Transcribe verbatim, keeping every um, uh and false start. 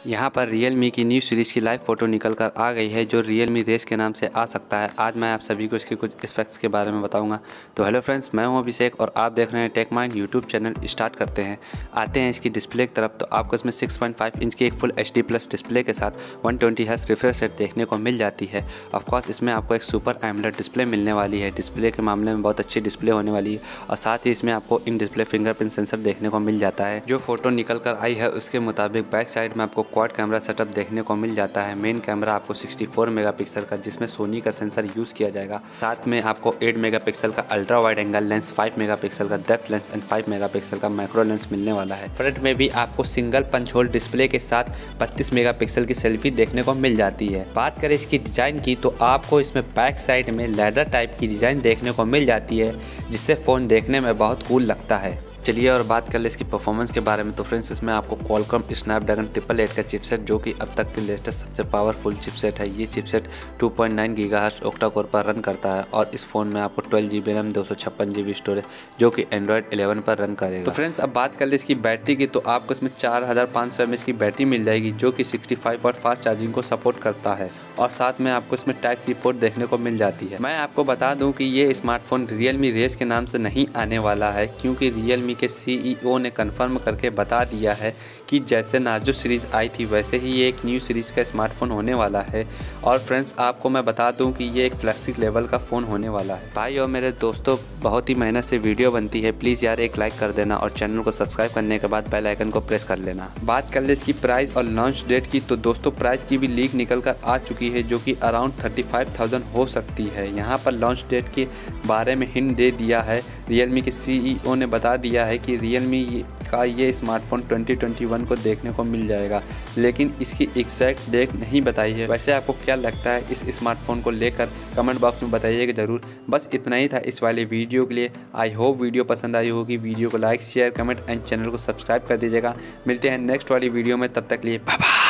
यहाँ पर Realme की न्यू सीरीज़ की लाइव फ़ोटो निकल कर आ गई है जो Realme रेस के नाम से आ सकता है। आज मैं आप सभी को इसके कुछ स्पेक्स के बारे में बताऊंगा। तो हेलो फ्रेंड्स, मैं हूं अभिषेक और आप देख रहे हैं Tech Mind YouTube channel. Start करते हैं, आते हैं इसकी डिस्प्ले की तरफ। तो आपको इसमें सिक्स पॉइंट फाइव इंच की एक full H D plus display के साथ one twenty hertz refresh rate देखने को मिल जाती है। ऑफकोर्स इसमें आपको एक सुपर एमोलेड डिस्प्ले मिलने वाली है। डिस्प्ले के मामले में बहुत अच्छी डिस्प्ले होने वाली है और साथ ही इसमें आपको इन डिस्प्ले फिंगरप्रिंट सेंसर देखने को मिल जाता है। जो फोटो निकल कर आई है उसके मुताबिक बैक साइड में आपको क्वाड कैमरा सेटअप देखने को मिल जाता है। मेन कैमरा आपको सिक्सटी फोर मेगापिक्सल का, जिसमें सोनी का सेंसर यूज किया जाएगा। साथ में आपको एट मेगापिक्सल का ultra wide angle lens, five megapixel का depth lens and five megapixel का मैक्रो लेंस मिलने वाला है। फ्रंट में भी आपको सिंगल पंच होल डिस्प्ले के साथ बत्तीस मेगापिक्सल की सेल्फी देखने को मिल जाती है। बात करें इसकी डिजाइन की तो आपको इसमें बैक साइड में लैडर टाइप की डिजाइन देखने को मिल जाती है, जिससे फ़ोन देखने में बहुत कूल लगता है। चलिए और बात कर ले इसकी परफॉर्मेंस के बारे में। तो फ्रेंड्स, इसमें आपको क्वालकॉम स्नैपड्रैगन ट्रिपल एट का चिपसेट, जो कि अब तक के लेटेस्ट सबसे पावरफुल चिपसेट है। ये chipset two point nine gigahertz octa core पर रन करता है और इस फ़ोन में आपको ट्वेल्व जी बी रैम, दो सौ छप्पन जी बी स्टोरेज, जो कि एंड्रॉयड इलेवन पर रन करेगा। तो फ्रेंड्स, अब बात कर ले इसकी बैटरी की तो आपको इसमें चार हज़ार पाँच सौ एम एच की बैटरी मिल जाएगी, जो कि sixty five watt fast charging को सपोर्ट करता है और साथ में आपको इसमें टाइप सी पोर्ट देखने को मिल जाती है। मैं आपको बता दूं कि ये स्मार्टफोन Realme रेस के नाम से नहीं आने वाला है, क्योंकि Realme के सी ई ओ ने कंफर्म करके बता दिया है कि जैसे नार्जो सीरीज़ आई थी वैसे ही ये एक न्यू सीरीज़ का स्मार्टफोन होने वाला है। और फ्रेंड्स, आपको मैं बता दूं कि ये एक फ्लैगशिप लेवल का फ़ोन होने वाला है। भाई और मेरे दोस्तों, बहुत ही मेहनत से वीडियो बनती है, प्लीज़ यार एक लाइक कर देना और चैनल को सब्सक्राइब करने के बाद बेल आइकन को प्रेस कर लेना। बात कर ले इसकी प्राइस और लॉन्च डेट की तो दोस्तों, प्राइस की भी लीक निकल कर आ चुकी है, जो कि अराउंड थर्टी फाइव थाउजेंड हो सकती है। यहाँ पर लॉन्च डेट के बारे में हिंट दे दिया है। Realme के सी ई ओ ने बता दिया है कि Realme का ये स्मार्टफोन ट्वेंटी ट्वेंटी वन को देखने को मिल जाएगा, लेकिन इसकी एग्जैक्ट डेट नहीं बताई है। वैसे आपको क्या लगता है इस स्मार्टफोन को लेकर, कमेंट बॉक्स में बताइएगा ज़रूर। बस इतना ही था इस वाले वीडियो के लिए। आई होप वीडियो पसंद आई होगी। वीडियो को like, share, comment and channel को सब्सक्राइब कर दीजिएगा। मिलते हैं नेक्स्ट वाली वीडियो में, तब तक लिए बाय बाय।